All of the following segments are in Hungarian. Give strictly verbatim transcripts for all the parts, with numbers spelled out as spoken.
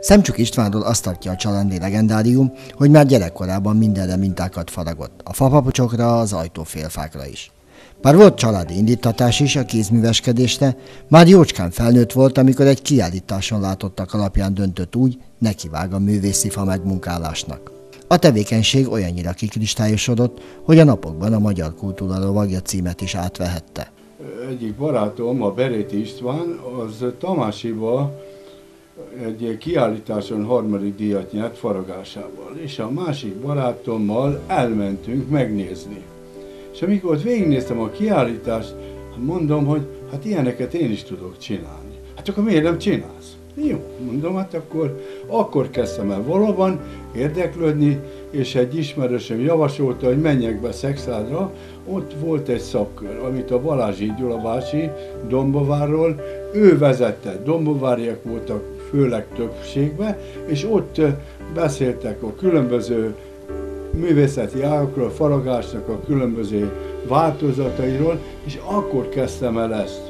Szemcsuk Istvánról azt tartja a családi legendárium, hogy már gyerekkorában mindenre mintákat faragott, a fapapucsokra, az ajtófélfákra is. Bár volt családi indítatás is a kézműveskedésre, már jócskán felnőtt volt, amikor egy kiállításon látottak alapján döntött úgy, nekivág a művészi fa megmunkálásnak. A tevékenység olyannyira kikristályosodott, hogy a napokban a Magyar Kultúra Lovagja címet is átvehette. Egyik barátom, a Beréti István, az Tamásiba egy kiállításon harmadik díjat nyert faragásával, és a másik barátommal elmentünk megnézni. És amikor ott végignéztem a kiállítást, mondom, hogy hát ilyeneket én is tudok csinálni. Hát akkor miért nem csinálsz? Jó, mondom, hát akkor, akkor kezdtem el valóban érdeklődni, és egy ismerősöm javasolta, hogy menjek be Szekszádra. Ott volt egy szakkör, amit a Balázsi Gyula bácsi Dombovárról, ő vezette, dombováriak voltak főleg többségben, és ott beszéltek a különböző művészeti ágakról, a faragásnak a különböző változatairól, és akkor kezdtem el ezt.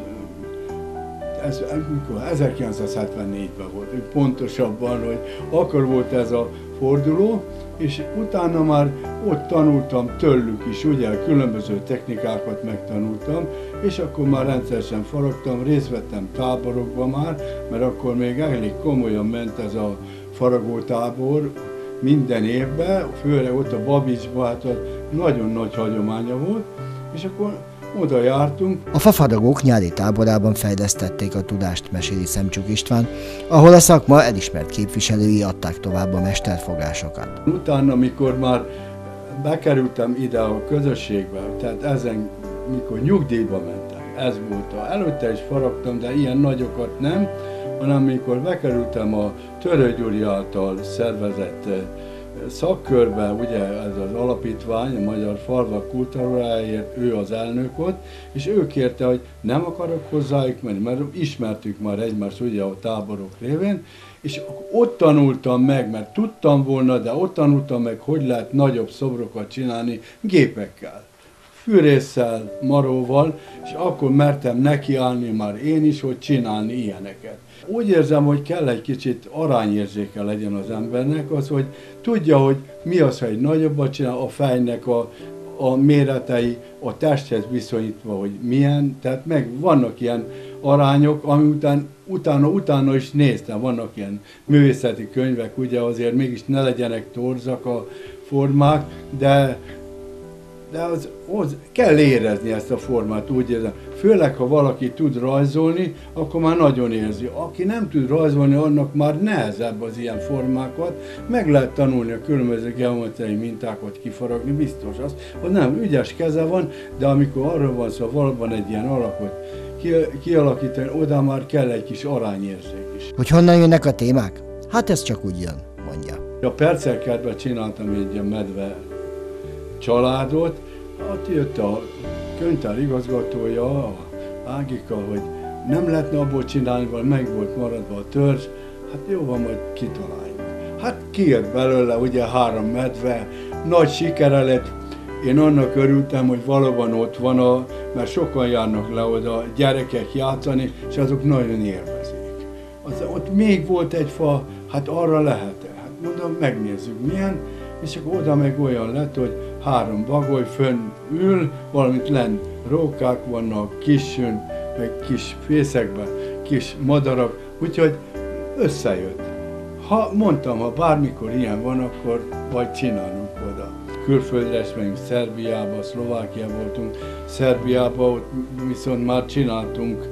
Ez ezerkilencszázhetvennégyben volt, pontosabban, hogy akkor volt ez a forduló, és utána már ott tanultam tőlük is, ugye különböző technikákat megtanultam, és akkor már rendszeresen faragtam, részt vettem táborokban már, mert akkor még elég komolyan ment ez a faragótábor minden évben, főleg ott a Babicsban, hát nagyon nagy hagyománya volt, és akkor oda jártunk. A fafaragók nyári táborában fejlesztették a tudást, meséli Szemcsuk István, ahol a szakma elismert képviselői adták tovább a mesterfogásokat. Utána, mikor már bekerültem ide a közösségbe, tehát ezen, mikor nyugdíjba mentem, ez volt a, előtte is faragtam, de ilyen nagyokat nem, hanem mikor bekerültem a Törő Gyuri által szervezett szakkörbe, ugye ez az alapítvány, a Magyar Falvak Kultúrájáért, ő az elnök ott, és ő kérte, hogy nem akarok hozzájuk menni, mert ismertük már egymást ugye a táborok révén, és ott tanultam meg, mert tudtam volna, de ott tanultam meg, hogy lehet nagyobb szobrokat csinálni gépekkel, fűrésszel, maróval, és akkor mertem nekiállni már én is, hogy csinálni ilyeneket. Úgy érzem, hogy kell egy kicsit arányérzéke legyen az embernek, az, hogy tudja, hogy mi az, ha egy nagyobbat csinál, a fejnek a, a méretei, a testhez viszonyítva, hogy milyen, tehát meg vannak ilyen arányok, ami után, utána, utána is néztem, vannak ilyen művészeti könyvek, ugye azért mégis ne legyenek torzak a formák, de de az, az kell érezni ezt a formát, úgy érzem. Főleg, ha valaki tud rajzolni, akkor már nagyon érzi. Aki nem tud rajzolni, annak már nehezebb az ilyen formákat. Meg lehet tanulni a különböző geometriai mintákat kifaragni, biztos az, hogy nem ügyes keze van, de amikor arról van szó, valóban egy ilyen alakot kialakítani, oda már kell egy kis arányérzék is. Hogy honnan jönnek a témák? Hát ez csak úgy jön, mondja. A Percelkertben csináltam egy ilyen medve családot, ott jött a könyvtár igazgatója, a Ágika, hogy nem lehetne abból csinálni, vagy meg volt maradva a törzs, hát jó van, majd kitaláljuk. Hát kijött belőle ugye három medve, nagy sikere lett, én annak örültem, hogy valóban ott van, a, mert sokan járnak le oda gyerekek játszani, és azok nagyon élvezik. Az, ott még volt egy fa, hát arra lehet-e? Hát mondom, megnézzük milyen, és akkor oda meg olyan lett, hogy három bagoly fönn ül, valamint lenn rókák vannak, kisün, meg kis fészekben, kis madarak, úgyhogy összejött. Ha mondtam, ha bármikor ilyen van, akkor vagy csinálunk oda. Külföldre is megyünk, Szerbiába, Szlovákiába voltunk, Szerbiába ott viszont már csináltunk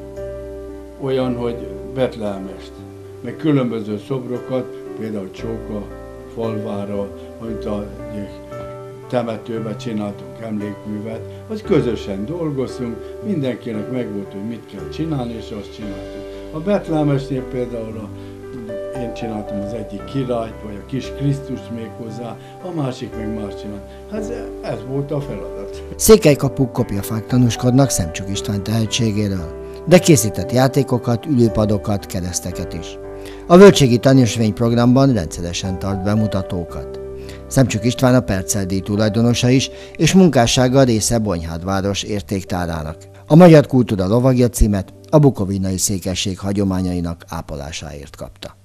olyan, hogy Betlehemest, meg különböző szobrokat, például Csóka falvára, amit a temetőben csináltunk emlékművet, az közösen dolgoztunk, mindenkinek megvolt, hogy mit kell csinálni, és azt csináltuk. A Betlehemesnél például a, én csináltam az egyik királyt, vagy a kis Krisztust még hozzá, a másik meg más csinált. Ez, ez volt a feladat. Székelykapuk, kopjafák tanúskodnak Szemcsuk István tehetségéről, de készített játékokat, ülőpadokat, kereszteket is. A Völgységi Tanúsvény programban rendszeresen tart bemutatókat. Szemcsuk István a Percel-díj tulajdonosa is, és munkássága része Bonyhádváros értéktárának. A Magyar Kultúra Lovagja címet a bukovinai székesség hagyományainak ápolásáért kapta.